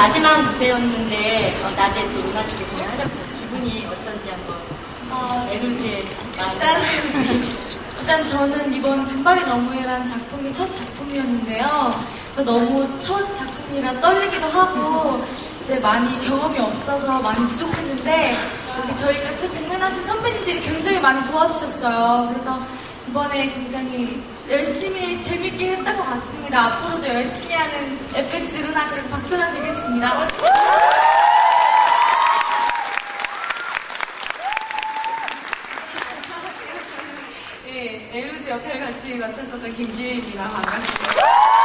마지막 무대였는데 낮에 또 루나 씨를 공연하셨고 기분이 어떤지 한번 에루즈의 일단 저는 이번 금발이 너무해라는 작품이 첫 작품이었는데요. 그래서 너무 첫 작품이라 떨리기도 하고 이제 많이 경험이 없어서 많이 부족했는데 여기 저희 같이 공연하신 선배님들이 굉장히 많이 도와주셨어요. 그래서 이번에 굉장히 열심히 재밌게 했던 것 같습니다. 앞으로도 열심히 하는 FX 루나 그리고 박선아 되겠습니다. 네, 에루즈 역할을 같이 맡았었던 김지혜입니다. 반갑습니다.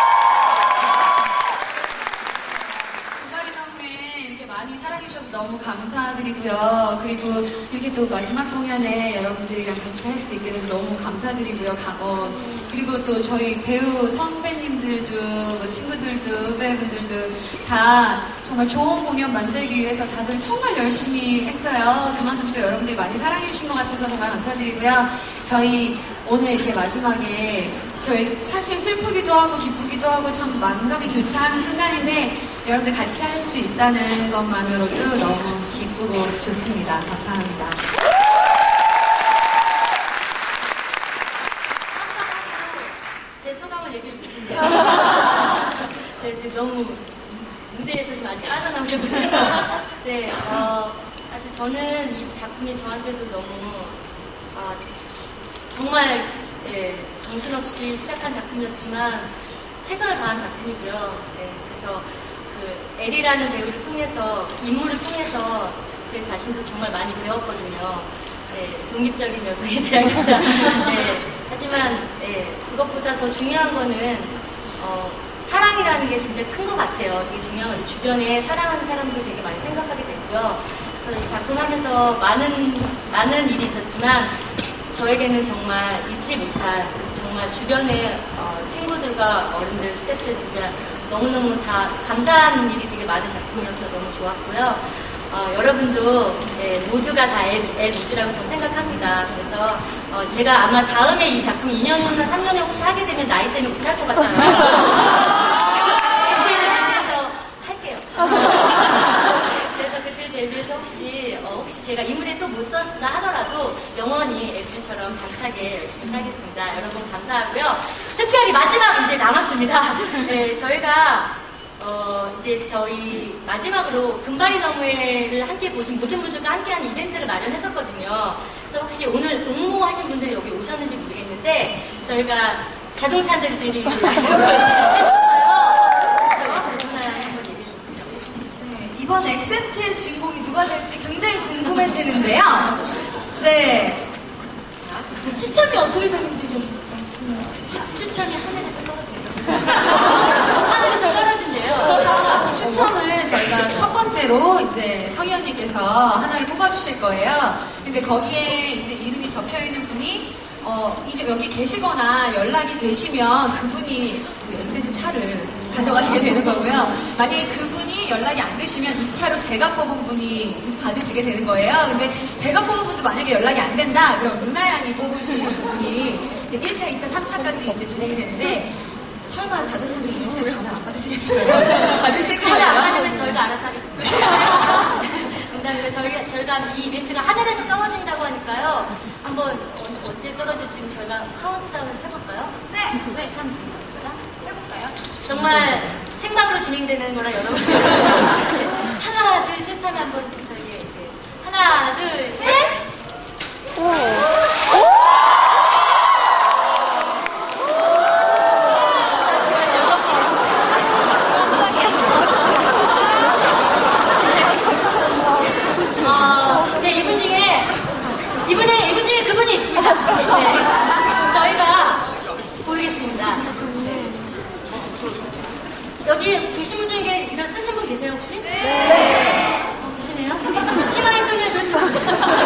금발이 너무해 이렇게 많이 사랑해주셔서 너무 감사드리고요. 그리고 이렇게 또 마지막 공연에 여러분들이랑 같이 할 수 있게 돼서 너무 감사드리고요. 그리고 또 저희 배우 선배님들도 뭐 친구들도 후배분들도 다 정말 좋은 공연 만들기 위해서 다들 정말 열심히 했어요. 그만큼 또 여러분들이 많이 사랑해주신 것 같아서 정말 감사드리고요. 저희 오늘 이렇게 마지막에 저희 사실 슬프기도 하고 기쁘기도 하고 참 만감이 교차하는 순간인데 여러분들 같이 할 수 있다는 것만으로도 너무 기쁘고 좋습니다. 감사합니다. 제 소감을 얘기를 못했네요. 네, 지금 너무 무대에서 지금 아직 빠져나오지 못해서 네, 아직 저는 이 작품이 저한테도 너무 정말 정신없이 시작한 작품이었지만 최선을 다한 작품이고요. 네, 그래서 그 엘이라는 배우를 통해서 인물을 통해서 제 자신도 정말 많이 배웠거든요. 네, 독립적인 여성이 돼야겠다. 네, 하지만 그것보다 더 중요한 거는 사랑이라는 게 진짜 큰 것 같아요. 되게 중요한 건 주변에 사랑하는 사람들 되게 많이 생각하게 됐고요. 그래서 이 작품 하면서 많은 일이 있었지만 저에게는 정말 잊지 못할 정말 주변의 친구들과 어른들, 스태프들 진짜 너무너무 다 감사한 일이 되게 많은 작품이어서 너무 좋았고요. 여러분도 모두가 다 엘루즈라고 저는 생각합니다. 그래서 제가 아마 다음에 이 작품 2년 후나 3년 후에 혹시 하게 되면 나이 때문에 못할 것 같아요. 그때를 대비해서 할게요. 그래서 그때 대비해서 혹시 제가 이 무대 또 못 썼다 하더라도 영원히 엘루즈처럼 당차게 열심히 살겠습니다. 여러분 감사하고요. 특별히 마지막 이제 남았습니다. 네, 저희가 이제 저희 마지막으로 금발이 너무해를 함께 보신 모든 분들과 함께하는 이벤트를 마련했었거든요. 그래서 혹시 오늘 응모하신 분들이 여기 오셨는지 모르겠는데 저희가 자동차 한대를 드리기로 약속을 했었어요. 그렇죠? 누나 한번 얘기해 주시죠. 네, 이번 엑센트의 주인공이 누가 될지 굉장히 궁금해지는데요. 네, 추첨이 어떻게 되는지 좀 말씀해 주시죠. 추첨이 하늘에서 떨어져요. 하늘에서 떨어진대요. 그래서 추첨을 저희가 첫 번째로 이제 성희 언니께서 하나를 뽑아주실 거예요. 근데 거기에 이제 이름이 적혀 있는 분이 여기 계시거나 연락이 되시면 그분이 그 엑센트 차를 가져가시게 되는 거고요. 만약에 그분이 연락이 안 되시면 이 차로 제가 뽑은 분이 받으시게 되는 거예요. 근데 제가 뽑은 분도 만약에 연락이 안 된다, 그럼 루나 양이 뽑으신 분이 이제 1차, 2차, 3차까지 이제 진행이 되는데 설마 자동차는 1차에서 전화 안 받으시겠어요? 받으실까요? 전화 안 받으면 저희가 알아서 하겠습니다. 그다음에 저희가 이 이벤트가 하늘에서 떨어진다고 하니까요. 한번 언제 떨어질지 저희가 카운트다운을 해볼까요? 네. 네, 하면 되겠습니다. 해볼까요? 정말 생방으로 진행되는 거라 여러분. 네. 하나, 둘, 셋 하면 한번 저에게 하나, 둘, 셋! 이분 중에 그분이 있습니다. 네. 저희가 보이겠습니다. 네. 여기 계신 분 중에 이거 쓰신 분 계세요, 혹시? 네. 계시네요? 희망의 끈을 놓지 마세요.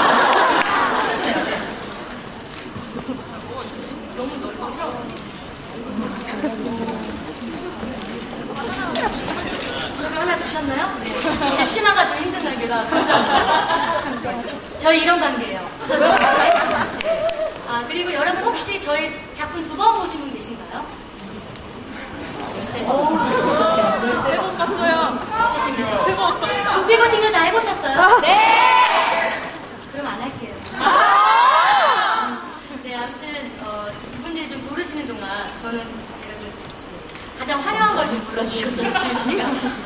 너무 넓어서. 저기 하나 주셨나요? 네. 제 치마가 좀 힘든 날개라 감사합니다. 잠시만요. 저희 이런 관계예요. 네. 그리고 여러분 혹시 저희 작품 2번 보신 분 계신가요? 네. 3번 봤어요. 주십니다. 굽히고 튕겨 다 해보셨어요? 네! 그럼 안 할게요. 네, 아무튼, 이분들이 좀 고르시는 동안 저는 제가 좀 가장 화려한 걸 좀 불러주셨어요, 지우씨가.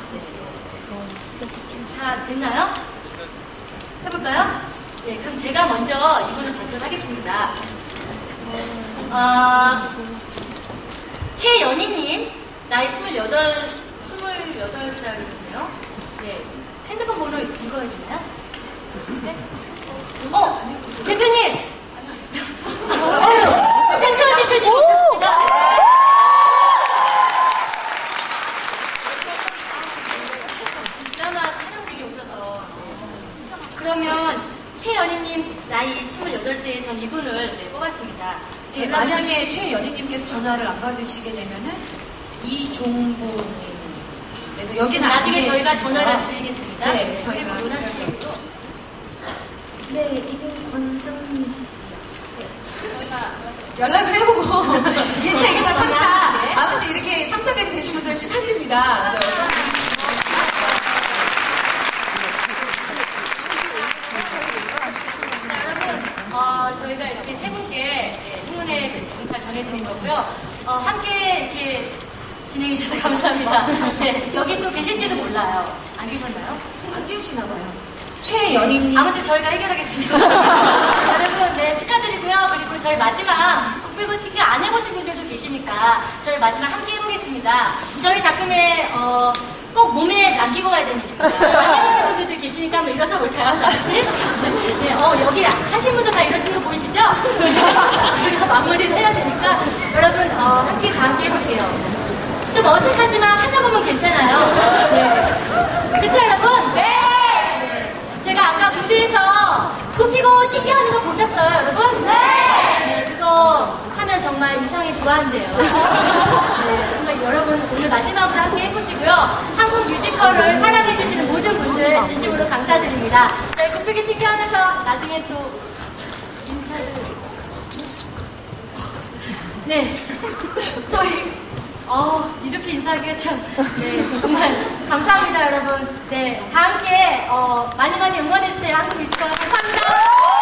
다 됐나요? 해볼까요? 네, 그럼 제가 먼저 이분을 발표하겠습니다. 최연희님, 나이 28살이시네요. 네, 핸드폰 번호 읽어야 되나요? 네? 대표님! 장소연 대표님 오셨습니다. 드라마 촬영 중에 오셔서. 그러면 최연희님 나이 28세의 전 이분을 뽑았습니다. 예, 만약에 최연희님께서 전화를 안 받으시게 되면은 이종보님. 그래서 여기는 나중에 안 저희가 계시죠? 전화를 드리겠습니다. 네, 저희가 원하시는 또. 네, 이름 권성미 씨. 네, 저희가 연락을 해보고 1차, 2차, 3차 아무튼 이렇게 3차까지 되신 분들 축하드립니다. 네. 저희가 이렇게 세 분께 행운의 경찰 전해드린 거고요. 함께 이렇게 진행해주셔서 감사합니다. 네, 여기 또 계실지도 몰라요. 안 계셨나요? 안 계시나 봐요. 최연희님. 아무튼 저희가 해결하겠습니다. 여러분, 네, 축하드리고요. 그리고 저희 마지막 굽히고 튕겨 안 해보신 분들도 계시니까 저희 마지막 함께 해보겠습니다. 저희 작품에 꼭 몸에 남기고 가야 되는 일입니다. 안 해보신 분들도 계시니까 한번 일어서 볼까요? 다 같이? 네, 여기 하신 분들 다 이러시는 거 보이시죠? 네, 저희가 마무리를 해야 되니까 여러분 함께 다 함께 해볼게요. 좀 어색하지만 하다 보면 괜찮아요. 네. 그쵸 여러분? 네. 제가 아까 무대에서 굽히고 튕겨하는 거 보셨어요 여러분? 네. 그거 하면 정말 이상하게 좋아한대요. 네. 정말 여러분 오늘 마지막으로 함께 해보시고요. 한국 뮤지컬을 사랑해주시는 모든 분들 진심으로 감사드립니다. 저희 굽히기 튕겨하면서 나중에 또 인사를. 네. 저희 이렇게 인사하기가 참, 네, 정말 감사합니다, 여러분. 네, 다 함께, 많이 많이 응원해주세요. 한국 뮤지컬 감사합니다.